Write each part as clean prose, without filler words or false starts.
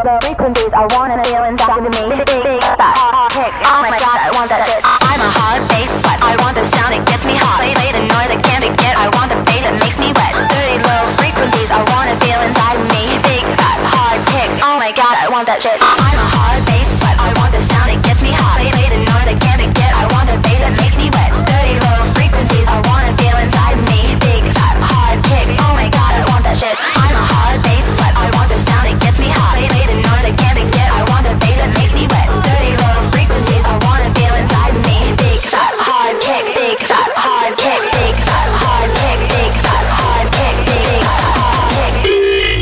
low frequencies I wanna feel inside of me. Big fat kick, oh my god, I want that shit. I'm a hard bass slut, I want the sound, it gets me hot. Play the noise I can't forget, I want the bass that makes me wet. Dirty low frequencies I wanna feel inside of me. Big fat hard kick, oh my god, I want that shit. I'm a hard bass slut, I want the sound, it gets me hot. Play the noise I can't forget, I want the bass that makes me wet. Dirty low frequencies I wanna feel inside of me. Big fat hard kick, oh my god, I want that shit. I'm a hard bass slut, I want the sound, it gets me hot. Play the noise I can't forget, I want the bass that makes me wet. Dirty low frequencies I wanna feel inside of me. Big fat hard kick, big fat hard kick, big fat hard kick, big fat hard kick, big fat hard kick.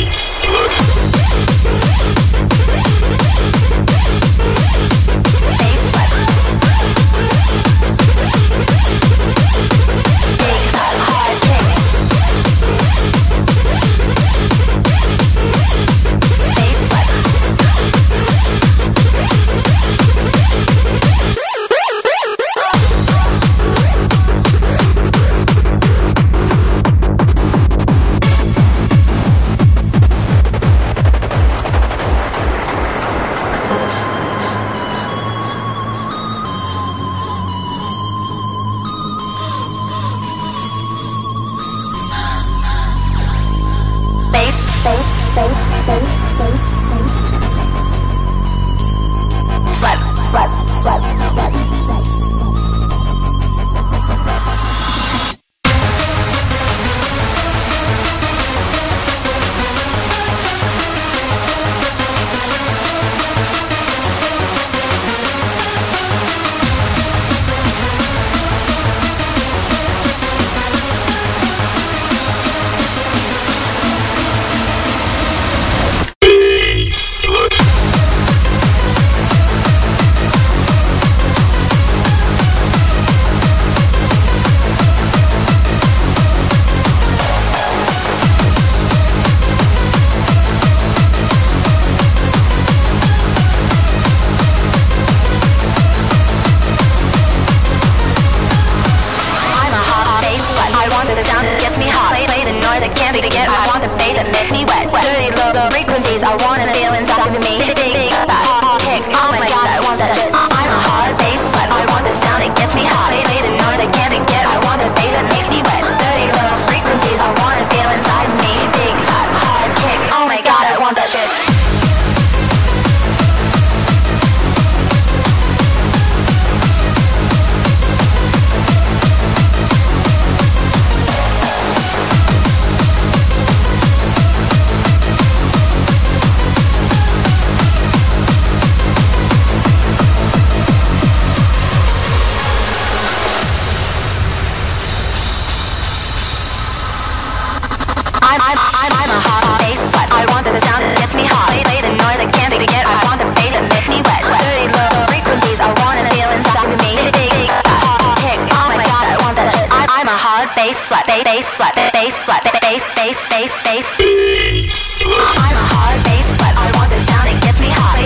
Bass slut. Big fat hard kick. Bass slut. I wanna feel inside of me. Big fat hard kick, oh my god, I want that shit. I'm a hard bass slut, I want the sound, it gets me hot. Play the noise I can't forget, I want the bass that makes me wet. Dirty low frequencies, I wanna feel inside of me. Big fat hard kick, oh my god, I want that shit. I'm a hard bass slut, I want the sound that gets me hot. Play the noise I can't forget, I want the bass that makes me wet. Dirty low frequencies, I wanna feel inside of me. Big fat hard kick, oh my god, I want that shit. I'm a hard bass slut, bass slut, bass slut, bass. I'm a hard bass slut, I want the sound, it gets me hot.